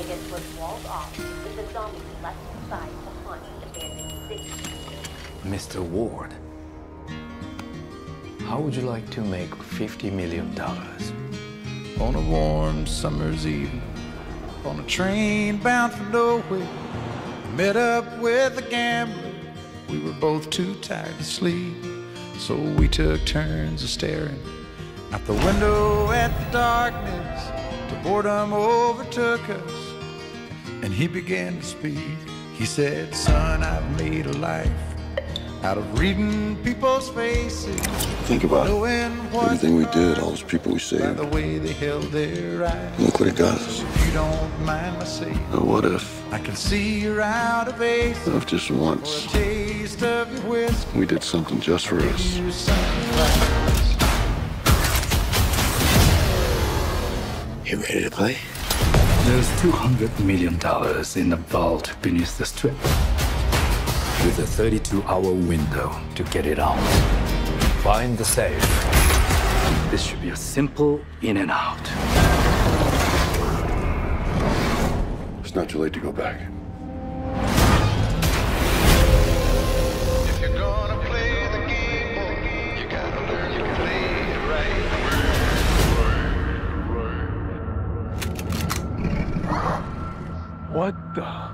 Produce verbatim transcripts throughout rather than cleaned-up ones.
Vegas was walled off, with the zombies left inside to haunt the abandoned city. Mister Ward, how would you like to make fifty million dollars? On a warm summer's evening, on a train bound for nowhere, met up with a gambler. We were both too tired to sleep, so we took turns of staring out the window at the darkness till boredom overtook us, and he began to speak. He said, "Son, I've made a life out of reading people's faces. Think about it. Everything we did, all those people we saved. By the way they held their eyes. Look what it got us. If you don't mind my saying, Now what if, I can see you're out of ace. what if just once A taste of your whiskey. we did something just for us? You sunrise. You ready to play? There's two hundred million dollars in the vault beneath the strip, with a thirty-two hour window to get it out. Find the safe. This should be a simple in and out. It's not too late to go back. If you're gonna play the game, you gotta learn to play it right. What the?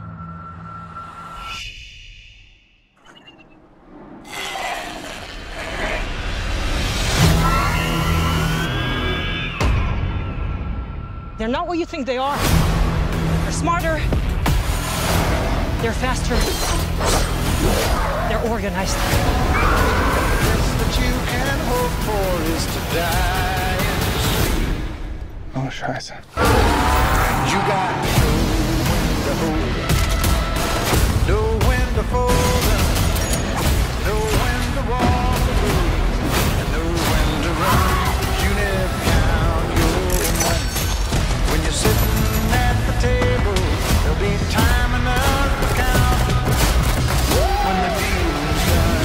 They're not what you think they are. They're smarter. They're faster. They're organized. Best that you can hope for is to die in the street. Oh, scheiße. You got to know when to hold up, know when to fold up, know when to walk away, and know when to run. You never count your money. When you're sitting at the table, there'll be time enough to count. When the deal's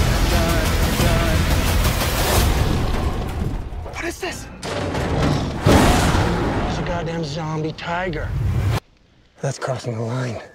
done, done, done. What is this? It's a goddamn zombie tiger. That's crossing the line.